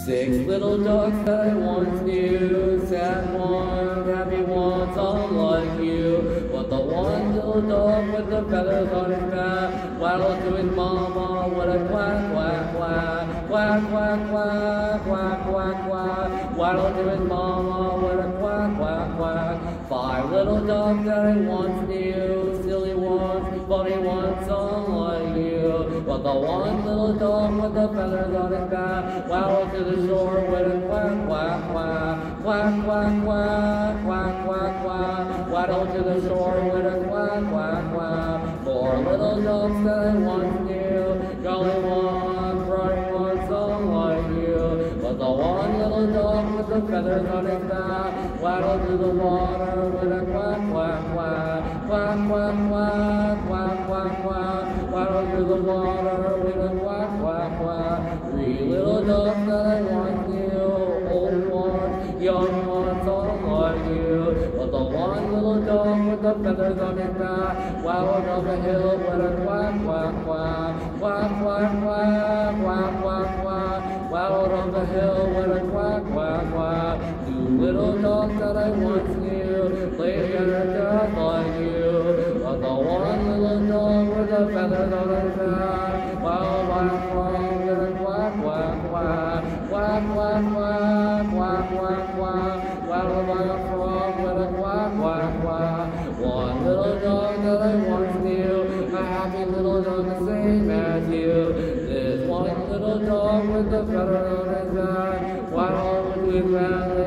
Six little ducks that I once knew, sad ones, happy ones, all like you. But the one little dog with the feathers on his back waddled to his mama with a quack, quack, quack, quack, quack, quack, quack, quack, quack, waddled to his mama with a quack, quack, quack. Five little ducks that I once knew, silly ones, funny ones, all like you. But the one little dog with the feathers on his back waddled to the shore with a quack, quack, quack, quack, quack, quack, quack, quack, quack, waddled to the shore with a quack, quack, quack. Four little ducks that I once knew, jolly ones, bright ones, all like you. But the one little dog with the feathers on his back waddled to the water with a quack, quack, quack, quack, quack, quack, quack, quack, quack, waddled to the water with a quack, quack, quack. Three little ducks that I once knew, old ones, young ones, all like you. But the one little dog with the feathers on his back waddled up a hill with a quack, quack, quack, quack, quack, quack, quack, quack, quack, waddled up the hill with a quack, quack, quack. Two little dogs that I once knew played together just like you. But the one little dog with the feathers on his back waddled by a frog with a quack, quack, quack, quack, quack, quack, quack, quack, quack, waddled by a frog with a quack, quack, quack. One little dog that I once knew, a happy little dog the same as you. This one little dog with the feathers on his back waddled between